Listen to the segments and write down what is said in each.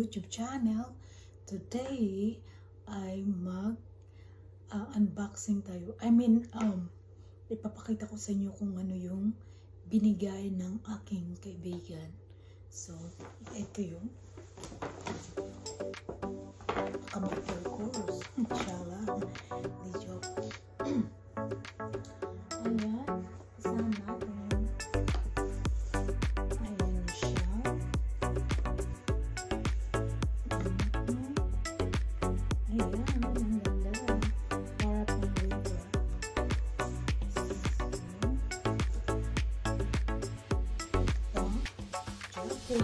YouTube channel. Today ay unboxing tayo. Ipapakita ko sa inyo kung ano yung binigay ng aking kaibigan. So, ito yung kamay course. Inshallah. Di joke. Ayan. Isang natin. Ayan siya. Ayan. Ang ganda. Para pang winter. So,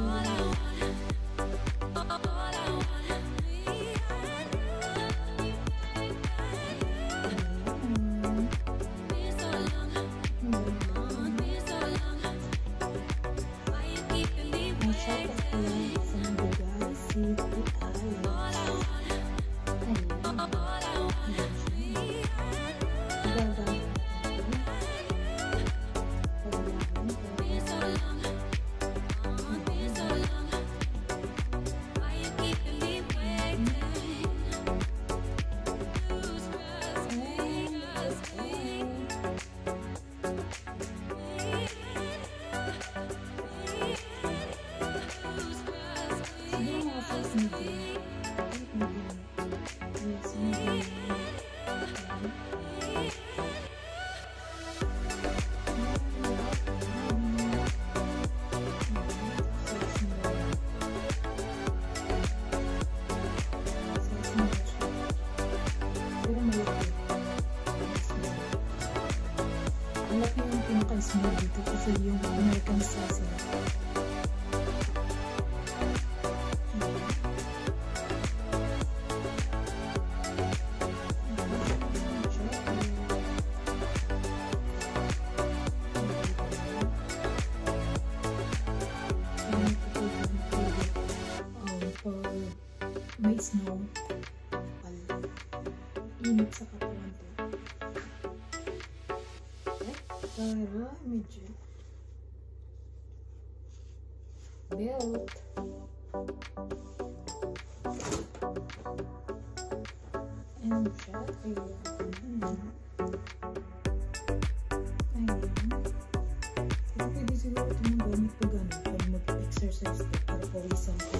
malaki yung pinaka-small dito kasi yung American sausage. May snow. Init sa katawan to. Para medyo belt. And siya. Ayan. Kasi pwede siguro ito mong gamit ko gano'n pag mag-exercise ko para pawisan ko.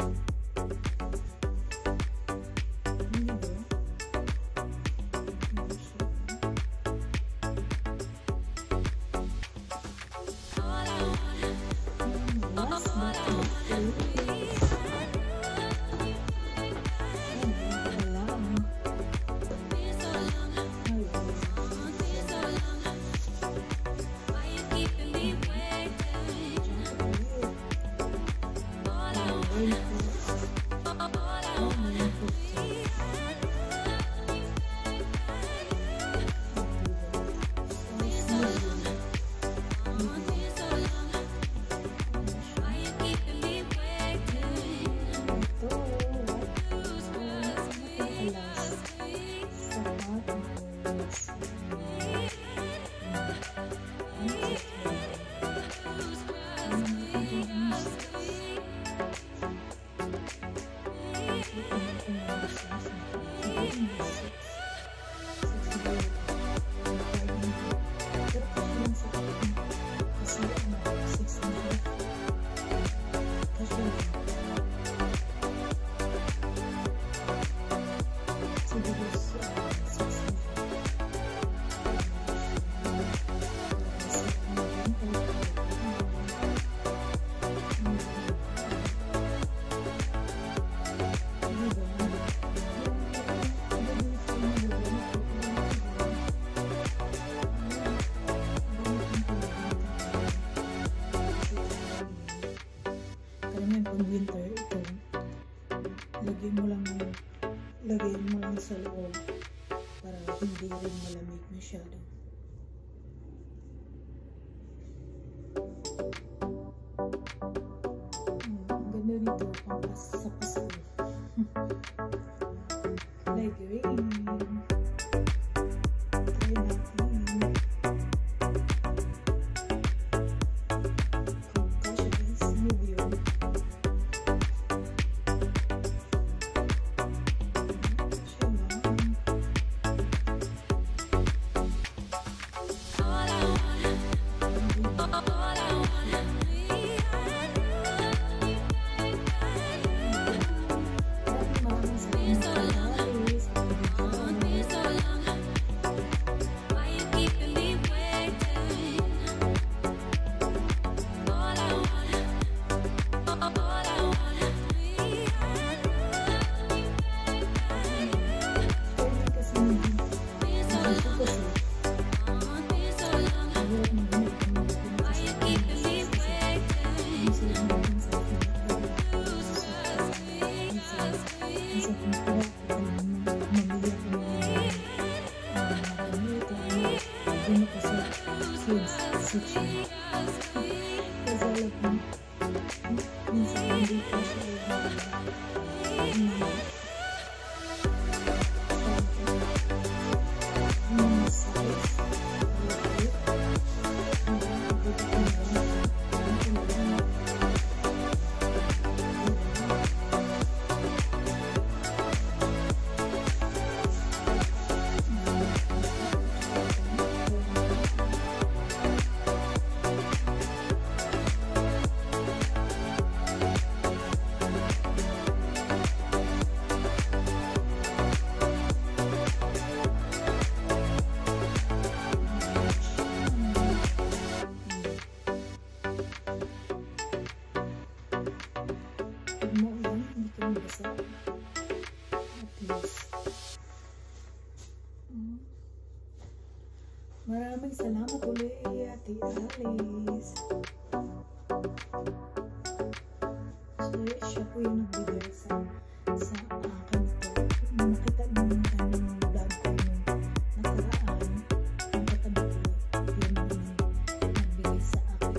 Winter ito, lagyan mo lang sa loob para hindi rin malamig masyado. Ang ganda nito pang sa Pasko. Kulay green. Try natin. Kung kasha guys, move yun. din ako sa kids section. Kasi alam ko, minsan hindi ko siya mo yan, hindi ka mabasa. At least. Maraming salamat ulit, Ate Alice. So, siya po yung nagbigay sa akin ito. Nakita mo yung kanyang vlog ko nung nakaraan. Ang katabi ko, yun yung nagbigay sa akin.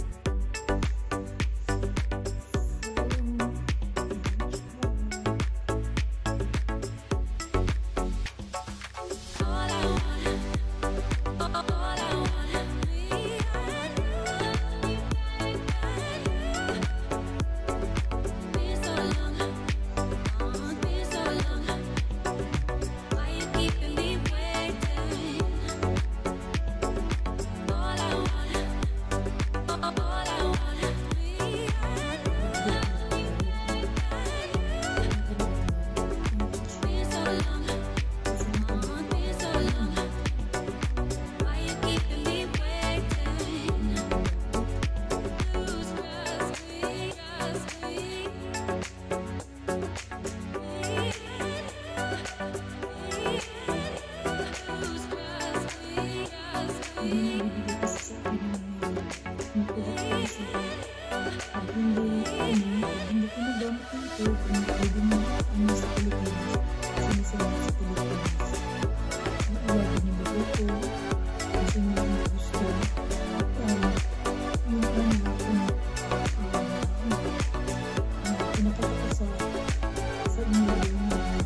Hindi ko nagamit nito kung pwede mo ano sa Pilipinas, sinasabi sa Pilipinas. Ang alaga niyo ba ito? Kasi nyo yung gusto. Yung pinakita ko sa inyo yung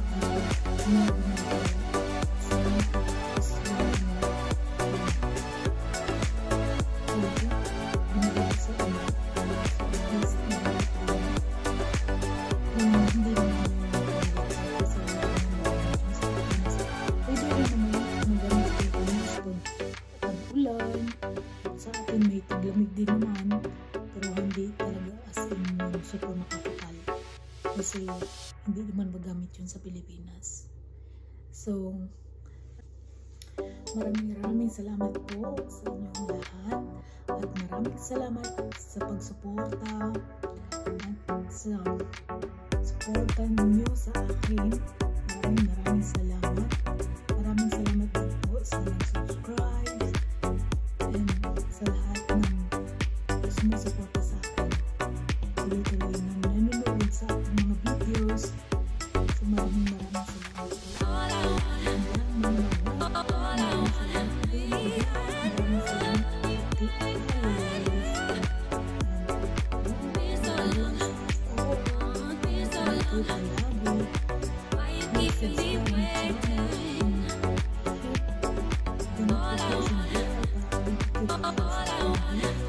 sa akin may taglamig din naman, pero hindi talaga as in yung super makakapal kasi hindi naman magamit yun sa Pilipinas. So maraming salamat po sa inyong lahat at maraming salamat sa pagsuporta at sa suporta ninyo sa akin. Maraming salamat. Maraming salamat din po sa nag-subscribe and sa lahat ng sumusuporta sa akin. Tuloy-tuloy na nanonood sa aking mga videos. So maraming salamat po. Thank you.